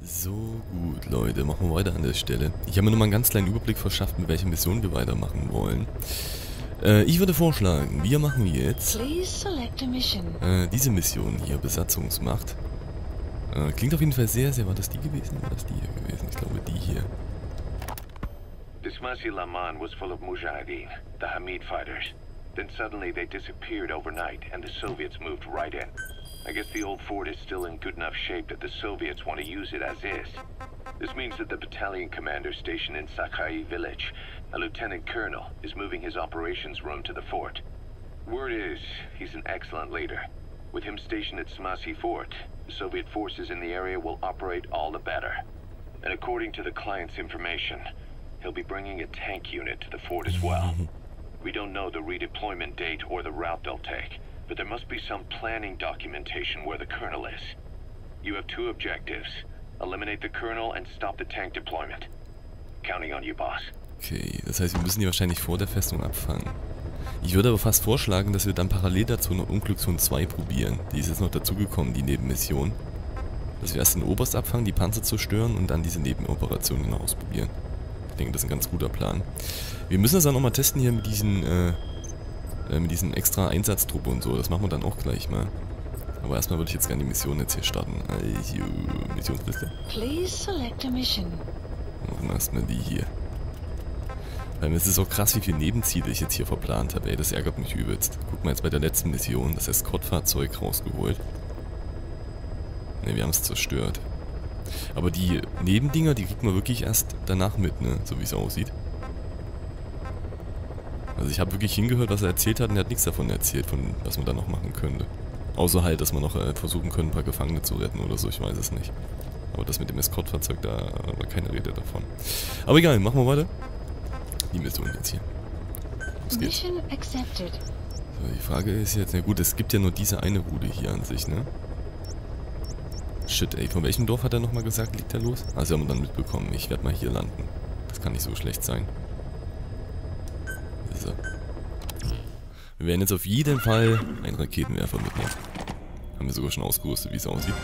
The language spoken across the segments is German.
So, gut, Leute, machen wir weiter an der Stelle. Ich habe mir nur mal einen ganz kleinen Überblick verschafft, mit welcher Mission wir weitermachen wollen. Ich würde vorschlagen, wir machen jetzt diese Mission hier, Besatzungsmacht. Klingt auf jeden Fall sehr, sehr... War das die gewesen? War das die hier gewesen? Ich glaube, die hier. Dismasi Laman was full of Mujahideen, the Hamid fighters. Then suddenly they disappeared overnight and the Soviets moved right in. I guess the old fort is still in good enough shape that the Soviets want to use it as is. This means that the battalion commander stationed in Sakai village, a lieutenant colonel, is moving his operations room to the fort. Word is, he's an excellent leader. With him stationed at Smasi Fort, the Soviet forces in the area will operate all the better. And according to the client's information, he'll be bringing a tank unit to the fort as well. We don't know the redeployment date or the route they'll take, but there must be some planning documentation where the colonel is. You have two objectives. Eliminate the colonel and stop the tank deployment. Counting on you, boss. Okay, das heißt, wir müssen die wahrscheinlich vor der Festung abfangen. Ich würde aber fast vorschlagen, dass wir dann parallel dazu noch Unglückszone 2 probieren. Die ist jetzt noch dazugekommen, die Nebenmission. Dass wir erst den Oberst abfangen, die Panzer zerstören und dann diese Nebenoperationen noch ausprobieren. Ich denke, das ist ein ganz guter Plan. Wir müssen das dann nochmal testen hier mit diesen extra Einsatztruppe und so. Das machen wir dann auch gleich mal. Aber erstmal würde ich jetzt gerne die Mission jetzt hier starten. Also, Missionsliste. Machen wir erstmal die hier. Weil es ist auch krass, wie viele Nebenziele ich jetzt hier verplant habe. Ey, das ärgert mich übelst. Guck mal jetzt bei der letzten Mission, das Eskortfahrzeug rausgeholt. Ne, wir haben es zerstört. Aber die Nebendinger, die kriegt man wirklich erst danach mit, ne? So wie es aussieht. Also ich habe wirklich hingehört, was er erzählt hat, und er hat nichts davon erzählt, von was man da noch machen könnte. Außer halt, dass man noch versuchen könnte, ein paar Gefangene zu retten oder so, ich weiß es nicht. Aber das mit dem Eskortfahrzeug, da war keine Rede davon. Aber egal, machen wir weiter. Die Mission jetzt hier. Was geht's? So, die Frage ist jetzt, na gut, es gibt ja nur diese eine Route hier an sich, ne? Shit, ey, von welchem Dorf hat er nochmal gesagt, liegt er los? Also haben wir dann mitbekommen, ich werde mal hier landen. Das kann nicht so schlecht sein. So. Wir werden jetzt auf jeden Fall einen Raketenwerfer mitnehmen. Haben wir sogar schon ausgerüstet, wie es aussieht.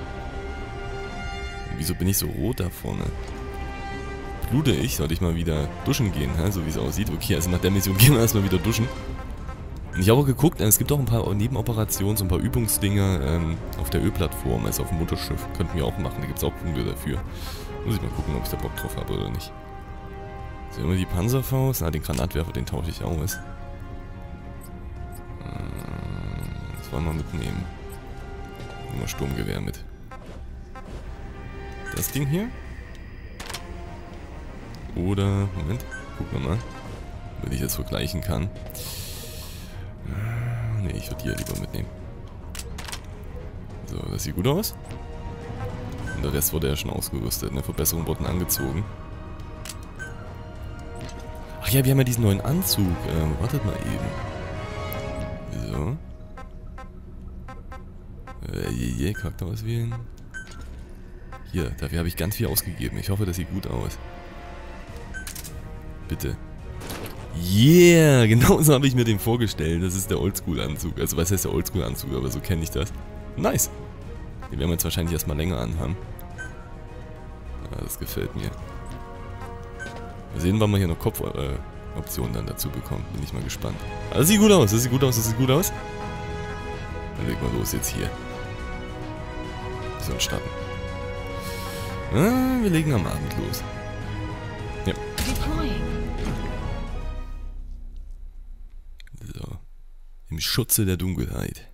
Und wieso bin ich so rot da vorne? Blute ich? Sollte ich mal wieder duschen gehen, so wie es aussieht. Okay, also nach der Mission gehen wir erstmal wieder duschen. Und ich habe auch geguckt, es gibt auch ein paar Nebenoperationen, so ein paar Übungsdinge auf der Ölplattform, also auf dem Mutterschiff. Könnten wir auch machen, da gibt es auch Punkte dafür. Muss ich mal gucken, ob ich da Bock drauf habe oder nicht. So, immer die Panzerfaust. Den Granatwerfer, den tausche ich aus. Das wollen wir mitnehmen. Nehmen wir Sturmgewehr mit. Das Ding hier. Oder, Moment, gucken wir mal, wenn ich jetzt vergleichen kann. Ne, ich würde die ja lieber mitnehmen. So, das sieht gut aus. Und der Rest wurde ja schon ausgerüstet, ne? Verbesserungen wurden angezogen. Ach ja, wir haben ja diesen neuen Anzug. Wartet mal eben. So. Charakter auswählen. Hier, dafür habe ich ganz viel ausgegeben. Ich hoffe, das sieht gut aus. Bitte. Yeah, genau so habe ich mir den vorgestellt. Das ist der Oldschool-Anzug. Also was heißt der Oldschool-Anzug, aber so kenne ich das. Nice. Den werden wir jetzt wahrscheinlich erstmal länger anhaben. Ja, das gefällt mir. Mal sehen, wann wir hier noch Kopfoptionen dann dazu bekommen. Bin ich mal gespannt. Aber das sieht gut aus, das sieht gut aus, das sieht gut aus. Dann legen wir los jetzt hier. Wir sollen starten. Wir legen am Abend los. Ja. So. Im Schutze der Dunkelheit.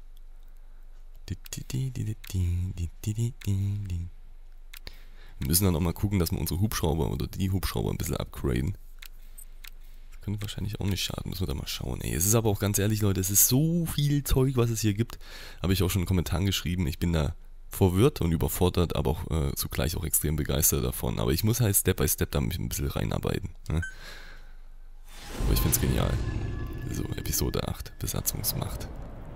Wir müssen dann auch mal gucken, dass wir unsere Hubschrauber oder die Hubschrauber ein bisschen upgraden. Das könnte wahrscheinlich auch nicht schaden. Müssen wir da mal schauen. Ey, es ist aber auch ganz ehrlich, Leute, es ist so viel Zeug, was es hier gibt. Habe ich auch schon in den Kommentaren geschrieben. Ich bin da verwirrt und überfordert, aber auch zugleich auch extrem begeistert davon. Aber ich muss halt Step by Step da mich ein bisschen reinarbeiten. Ne? Aber ich finde es genial. So, Episode 8, Besatzungsmacht.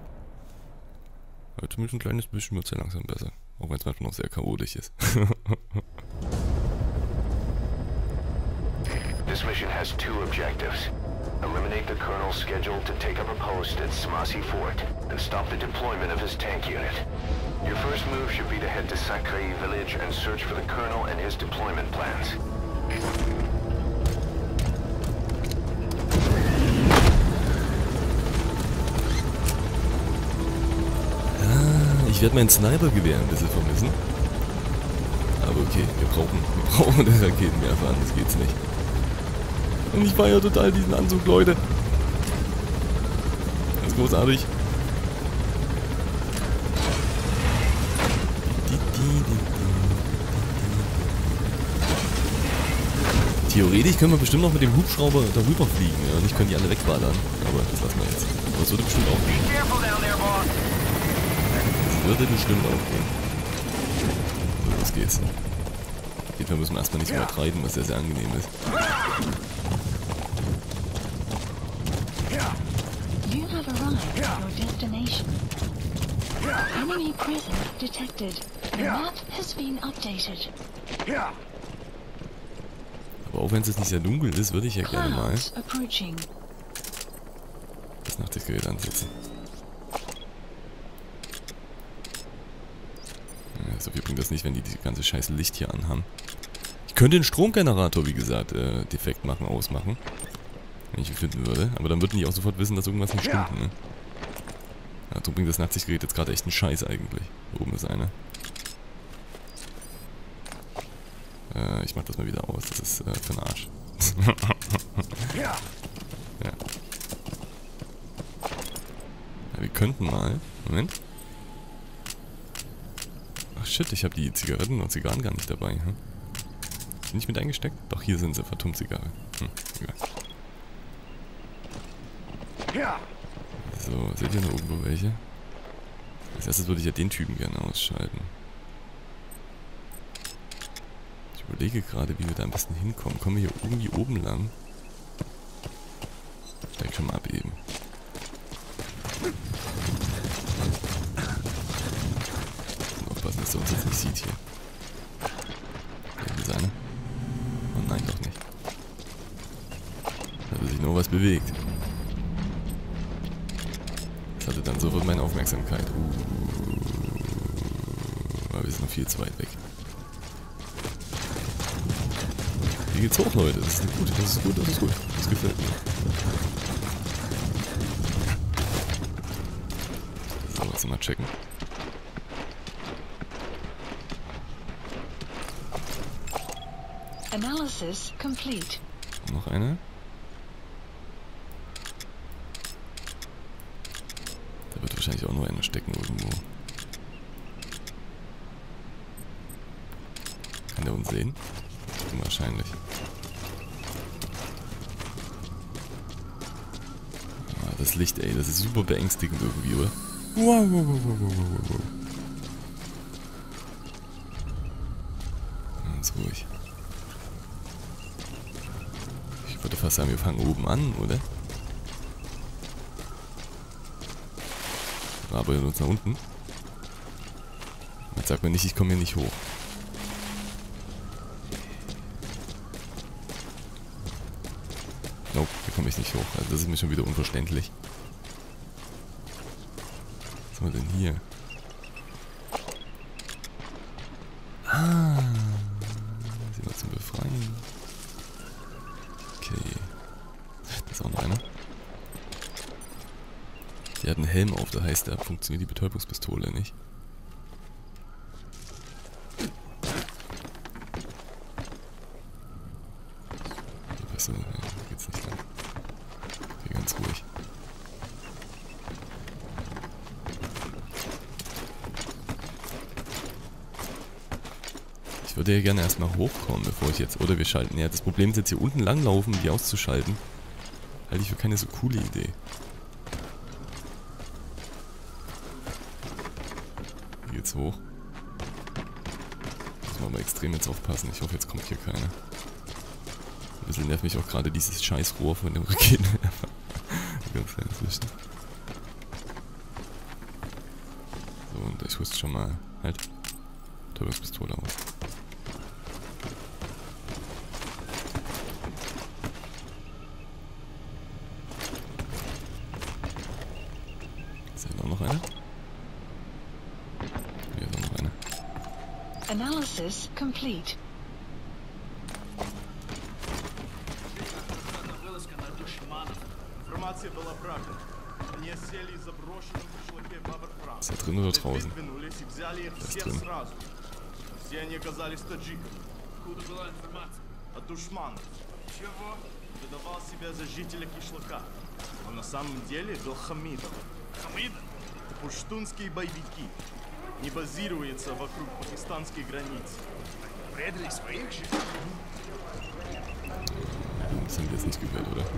Aber zumindest ein kleines bisschen wird es ja langsam besser. Auch wenn es manchmal noch sehr chaotisch ist. This mission has two objectives. Eliminate the colonel scheduled to take up a post at Smasi Fort and stop the deployment of his tank unit. Your first move should be to head to Sakai village and search for the colonel and his deployment plans. Ich werde mein Snipergewehr ein bisschen vermissen. Aber okay, wir brauchen den Raketenwerfer, anders geht's nicht. Und ich feiere total diesen Anzug, Leute. Das ist großartig. Theoretisch können wir bestimmt noch mit dem Hubschrauber darüber fliegen, ja? Und ich könnte die alle wegballern. Aber das lassen wir jetzt. Aber es würde bestimmt auch gehen. Würde bestimmt aufgehen. So, los geht's. Auf jeden Fall müssen wir erstmal nicht so übertreiben, was sehr, sehr angenehm ist. You have arrived at your destination. Enemy prison detected. The map has been updated. Aber auch wenn es jetzt nicht sehr dunkel ist, würde ich ja gerne mal das Nachtsichtgerät ansetzen. So viel bringt das nicht, wenn die ganze scheiße Licht hier anhaben. Ich könnte den Stromgenerator, wie gesagt, defekt machen, ausmachen. Wenn ich ihn finden würde. Aber dann würden die auch sofort wissen, dass irgendwas nicht stimmt, ne? Ja, so bringt das Nachtsichtgerät jetzt gerade echt einen Scheiß eigentlich. Hier oben ist einer. Ich mach das mal wieder aus, das ist für den Arsch. Ja. Ja, wir könnten mal... Moment. Ach shit, ich habe die Zigaretten und Zigarren gar nicht dabei. Hm? Sind nicht mit eingesteckt? Doch, hier sind sie, Phantom-Zigarre. Egal. So, seht ihr noch irgendwo welche? Als erstes würde ich ja den Typen gerne ausschalten. Ich überlege gerade, wie wir da am besten hinkommen. Kommen wir hier irgendwie oben lang? Direkt schon mal abheben. Aufpassen, dass er uns jetzt nicht sieht hier. Hier ist einer. Oh nein, doch nicht. Da hat sich nur was bewegt. Das hatte dann sofort meine Aufmerksamkeit. Aber wir sind noch viel zu weit weg. Hier geht's hoch, Leute. Das ist gut, das ist gut, das ist gut. Das gefällt mir. So, lass mal checken. Analysis complete. Noch eine. Da wird wahrscheinlich auch nur einer stecken irgendwo. Kann der uns sehen? Wahrscheinlich. Ah, das Licht, ey, das ist super beängstigend irgendwie, oder? Wow, wow, wow, wow, wow, wow. Ganz ruhig. Ich würde fast sagen, wir fangen oben an, oder? Wir arbeiten uns nach unten. Jetzt sagt man nicht, ich komme hier nicht hoch. Nope, hier komme ich nicht hoch. Also das ist mir schon wieder unverständlich. Was haben wir denn hier? Ah, sind wir zum Befreien. Okay. Da ist auch noch einer. Der hat einen Helm auf, das heißt, da funktioniert die Betäubungspistole nicht. Hier geht's nicht lang. Okay, ganz ruhig. Ich würde ja gerne erstmal hochkommen, bevor ich jetzt... Oder wir schalten... Ja, das Problem ist jetzt hier unten langlaufen, um die auszuschalten. Halte ich für keine so coole Idee. Hier geht's hoch. Muss man aber extrem jetzt aufpassen. Ich hoffe, jetzt kommt hier keiner. Ein bisschen nervt mich auch gerade dieses scheiß Rohr von dem Raketenwerfer. Ganz kleines Licht. So, und ich rüste schon mal halt Betäubungspistole aus. Analysis complete. Ist er drin oder draußen? Ist drin. Все они оказались таджиками. Откуда была информация? От душманов. Чего? Выдавал себя за жителя кишлака. Но на самом деле был Хамидом. Хамид? Пуштунские боевики. Не базируются вокруг пакистанской границы. Предали своих же? Das haben wir jetzt nicht gehört, oder?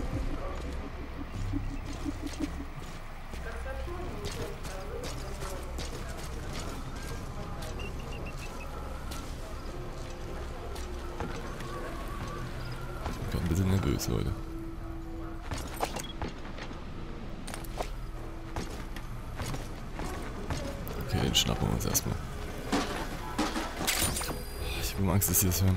Ich bin ein bisschen nervös, Leute. Okay, den schnappen wir uns erstmal. Ich habe Angst, dass sie das hören.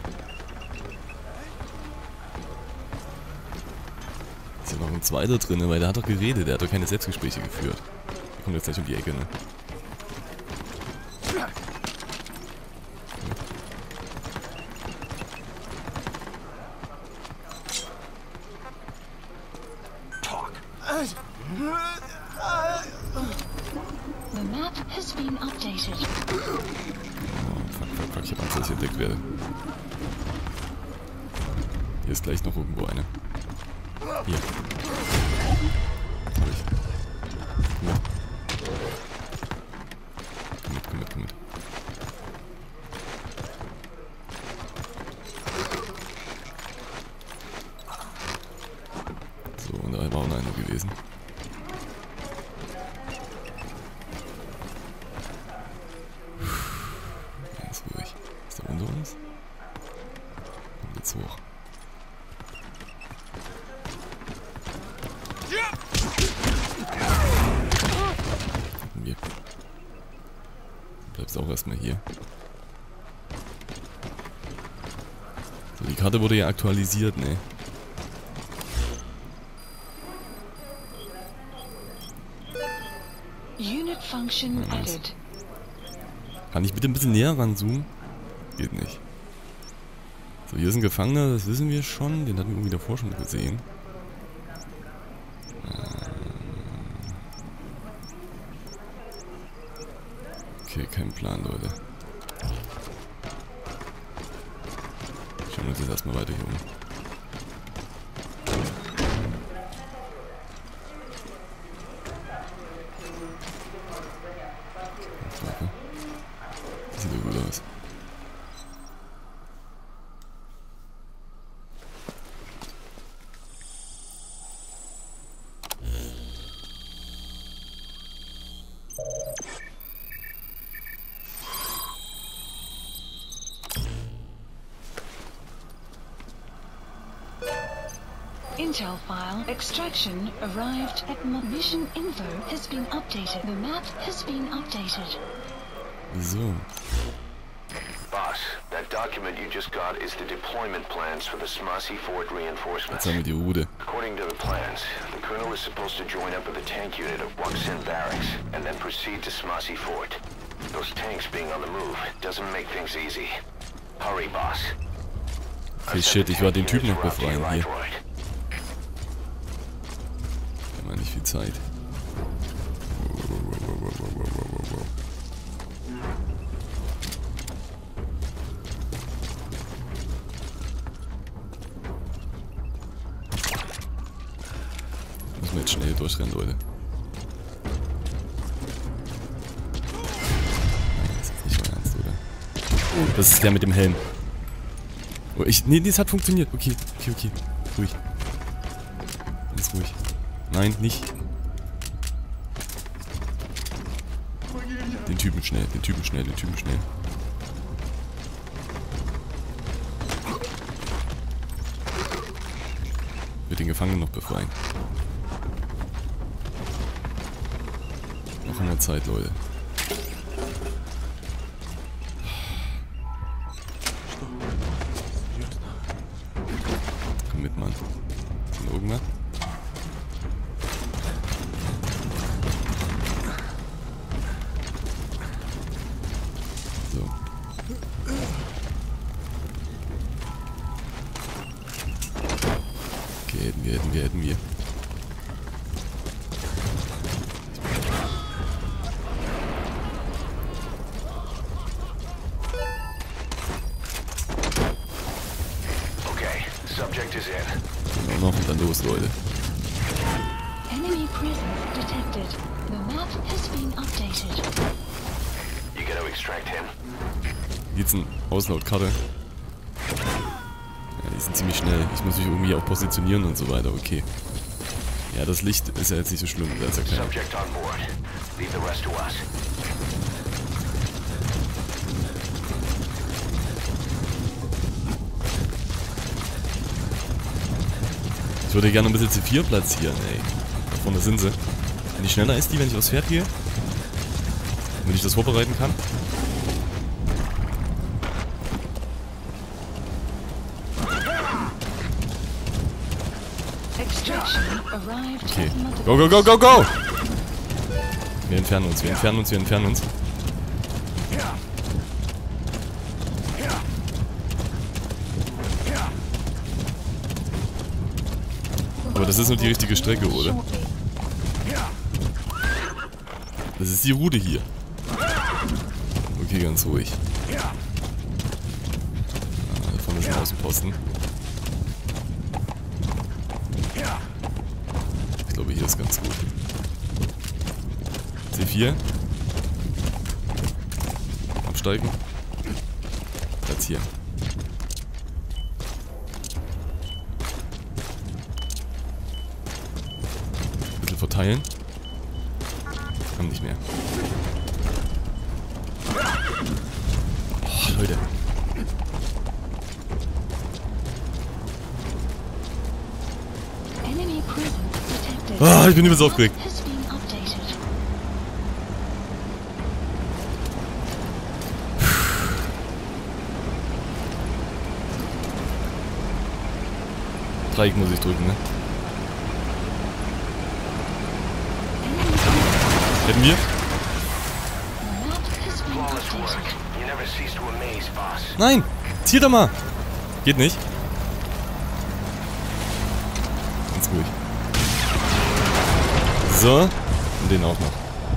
Ist ja noch ein zweiter drin, weil der hat doch geredet, der hat doch keine Selbstgespräche geführt. Der kommt jetzt gleich um die Ecke, ne? The map has been updated. Oh, fuck, ich hab Angst, dass ich entdeckt werde. Hier ist gleich noch irgendwo eine. Hier. Hab ich. Komm mit. So, und da war auch noch einer gewesen. Ganz ruhig. Ist der unter uns? Kommt jetzt hoch. Wir. Du bleibst auch erstmal hier. So, die Karte wurde ja aktualisiert, ne? Unit function added. Kann ich bitte ein bisschen näher ranzoomen? Geht nicht. So, hier ist ein Gefangener, das wissen wir schon. Den hatten wir irgendwie davor schon gesehen. Okay, kein Plan, Leute. Schauen wir uns jetzt erstmal weiter hier um. Das sieht ja gut aus. Intel file extraction arrived at mission info has been updated. The map has been updated. So. Boss, that document you just got is the deployment plans for the Smasi Fort reinforcements. Jetzt haben wir die Route. According to the plans, the colonel is supposed to join up with the tank unit of Waksin Barracks and then proceed to Smasi Fort. Those tanks being on the move doesn't make things easy. Hurry, boss. Okay, shit, ich war den Typen noch befreien hier. Wir haben nicht viel Zeit. Müssen wir jetzt schnell durchrennen, Leute. Nein, das ist jetzt nicht mein Ernst, oder? Das ist der mit dem Helm. Oh, nee, das hat funktioniert. Okay. Ruhig. Alles ruhig. Nein, nicht. Den Typen schnell. Wird den Gefangenen noch befreien. Noch einmal Zeit, Leute. Komm mit, Mann. Ist da irgendwas? So. Hätten wir. Okay, subject is in. Ja, noch und dann los, Leute. Enemy presence detected. The map has been updated. You gotta extract him. Wie geht's denn aus laut Karte? Ja, die sind ziemlich schnell. Ich muss mich irgendwie auch positionieren und so weiter, okay. Ja, das Licht ist ja jetzt nicht so schlimm, da ist ja keiner. Subject on board. Leave the rest to us. Ich würde gerne ein bisschen C4 platzieren, ey. Da vorne sind sie. Wenn ich schneller ist die, wenn ich aufs Pferd gehe? Wenn ich das vorbereiten kann? Extraction arrived Okay. at Mother Go, go, go, go, go! Wir entfernen uns, wir entfernen uns, wir entfernen uns. Aber das ist nur die richtige Strecke, oder? shortly. Das ist die Route hier. Okay, ganz ruhig. Da vorne ist ein Außenposten. Ich glaube, hier ist ganz gut. C4. Absteigen. Platzieren. Ein bisschen verteilen. Haben nicht mehr. Oh, Leute. Enemy presence detected. Ah, ich bin übelst aufgeregt. Has been updated. Dreieck muss ich drücken, ne? Hätten wir? The map has been Flawless work. updated. You never cease to amaze, boss. Nein! Zieh doch mal! Geht nicht. Ganz ruhig. So. Und den auch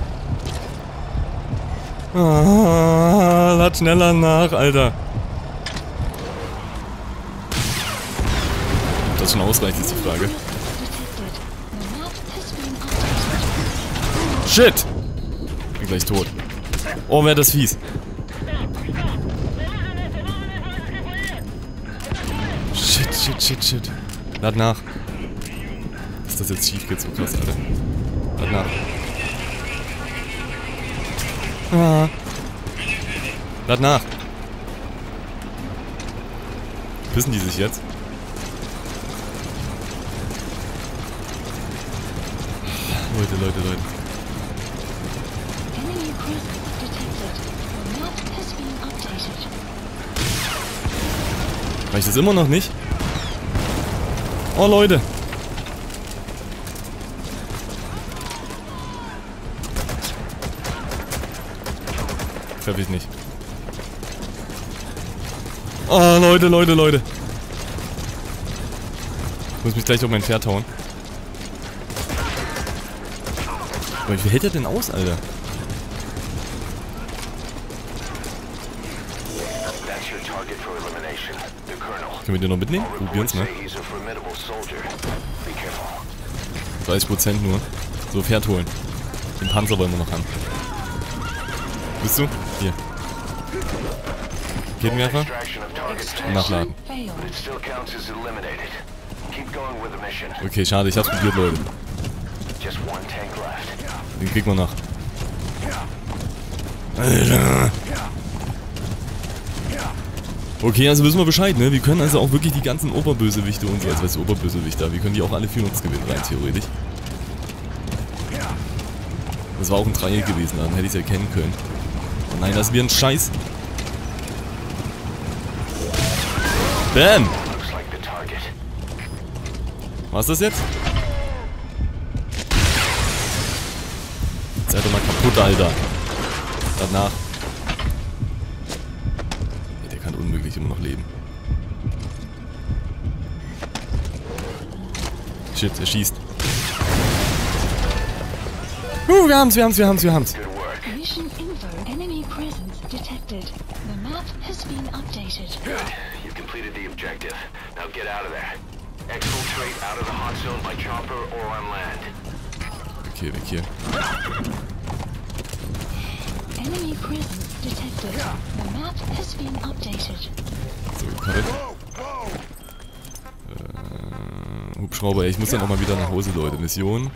noch. Ah, lad schneller nach, Alter. Ob das schon ausreicht, ist die Frage. Detected. The map has been updated. Shit! Bin gleich tot. Oh, wer das fies. Shit. Lad nach. Dass das jetzt schief geht, so krass, Alter. Lad nach. Ah. Lad nach. Wissen die sich jetzt? Leute. Enemy presence detected. The map has been updated. Reicht das immer noch nicht? Oh, Leute. Treffe ich nicht. Oh, Leute. Ich muss mich gleich auf mein Pferd hauen. Aber wie viel hält er denn aus, Alter? That's your target for elimination. The Colonel. Können wir den noch mitnehmen? Probieren's, ne? Say he's a formidable soldier. Be careful. 30% nur. So, Pferd holen. Den Panzer wollen wir noch haben. Bist du? Hier. Ketenwerfer. Extraction of target Und nachladen. Failed. But it still counts as eliminated. Keep going with the mission. Okay, schade, ich hab's probiert, Leute. Just one tank left. Den kriegen wir noch. Alter. Okay, also wissen wir Bescheid, ne? Wir können also auch wirklich die ganzen Oberbösewichte und so, als weißt du, Oberbösewichter, wir können die auch alle für uns gewinnen, rein theoretisch. Das war auch ein Dreieck gewesen, dann hätte ich es erkennen können. Oh nein, das ist wie ein Scheiß. Bam! Looks like the target. Was ist das jetzt? Seid doch mal kaputt, Alter. Danach. Ja, der kann unmöglich immer noch leben. Shit, er schießt. Wir haben's. Good work. Mission info. Enemy presence detected. The map has been updated. Good. You completed the objective. Now get out of there. Exfiltrate out of the hot zone by chopper or on land. Okay, weg hier. Enemy presence detected. The map has been updated. So, gekattet. Hubschrauber, ich muss dann auch mal wieder nach Hause, Leute. Mission.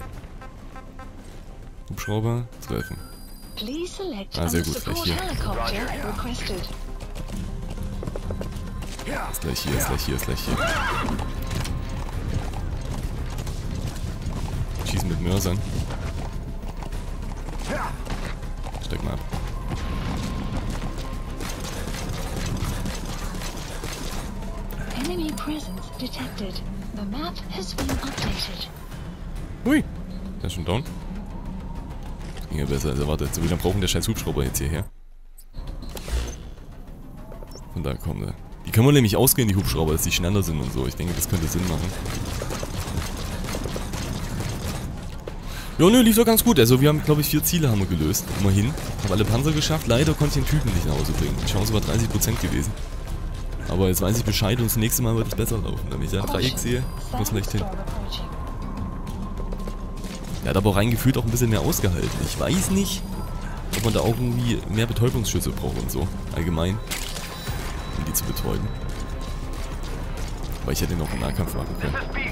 Hubschrauber treffen. Please select Ah, sehr a gut, gleich support hier. helicopter requested. Ist gleich hier. Schießen mit Mörsern. Steck mal ab. Enemy presence detected. The map has been updated. Hui. Der ist schon down. Ging ja besser als erwartet. So, wie lange brauchen der scheiß Hubschrauber jetzt hierher? Von da kommen wir. Die können wir nämlich ausgehen, die Hubschrauber, dass die schneller sind und so. Ich denke, das könnte Sinn machen. Ja, nö, lief doch ganz gut. Also wir haben, glaube ich, 4 Ziele haben wir gelöst. Immerhin. Haben alle Panzer geschafft. Leider konnte ich den Typen nicht nach Hause bringen. Die Chance war 30% gewesen. Aber jetzt weiß ich Bescheid und das nächste Mal wird es besser laufen. Wenn ich da ein Dreieck sehe, muss vielleicht hin. Er hat aber auch reingefühlt auch ein bisschen mehr ausgehalten. Ich weiß nicht, ob man da auch irgendwie mehr Betäubungsschüsse braucht und so. Allgemein. Um die zu betäuben. Aber ich hätte ihn auch im Nahkampf machen können.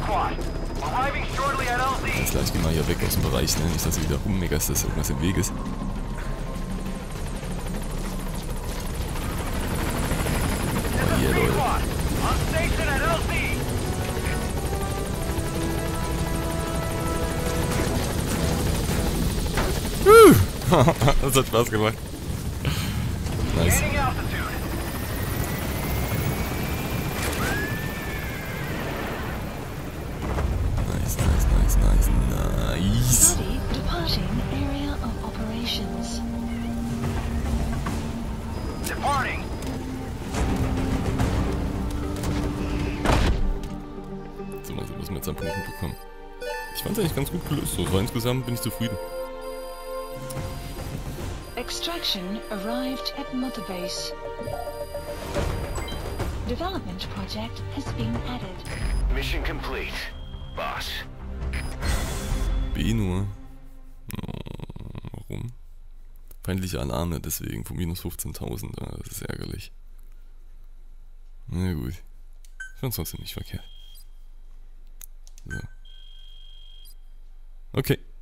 Alles gleich, geh mal hier weg aus dem Bereich, ne? Nicht, dass du wieder rummeckerst, dass irgendwas im Weg ist. Aber hier, Leute. Das hat Spaß gemacht. Nice. Nice. Study departing area of operations. Departing. So, also müssen wir jetzt an Punkten bekommen. Ich fand es eigentlich ganz gut gelöst. So, insgesamt bin ich zufrieden. Extraction arrived at Mother Base. Development project has been added. Mission complete, boss. B nur. Oh, warum? Feindliche Alarme, deswegen von minus 15.000. Das ist ärgerlich. Na gut. Ich fand's trotzdem nicht verkehrt. So. Okay.